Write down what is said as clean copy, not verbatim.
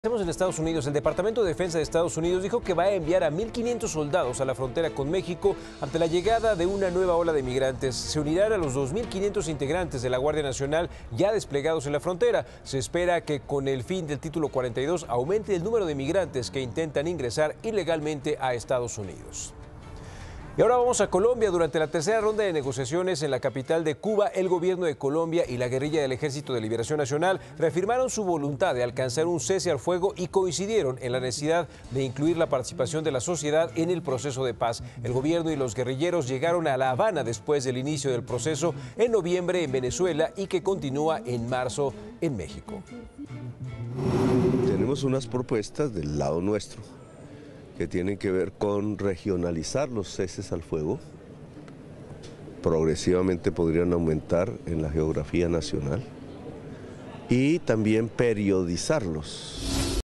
En Estados Unidos, el Departamento de Defensa de Estados Unidos dijo que va a enviar a 1.500 soldados a la frontera con México ante la llegada de una nueva ola de migrantes. Se unirán a los 2.500 integrantes de la Guardia Nacional ya desplegados en la frontera. Se espera que con el fin del Título 42 aumente el número de migrantes que intentan ingresar ilegalmente a Estados Unidos. Y ahora vamos a Colombia. Durante la tercera ronda de negociaciones en la capital de Cuba, el gobierno de Colombia y la guerrilla del Ejército de Liberación Nacional reafirmaron su voluntad de alcanzar un cese al fuego y coincidieron en la necesidad de incluir la participación de la sociedad en el proceso de paz. El gobierno y los guerrilleros llegaron a La Habana después del inicio del proceso en noviembre en Venezuela y que continúa en marzo en México. Tenemos unas propuestas del lado nuestro que tienen que ver con regionalizar los ceses al fuego. Progresivamente podrían aumentar en la geografía nacional y también periodizarlos.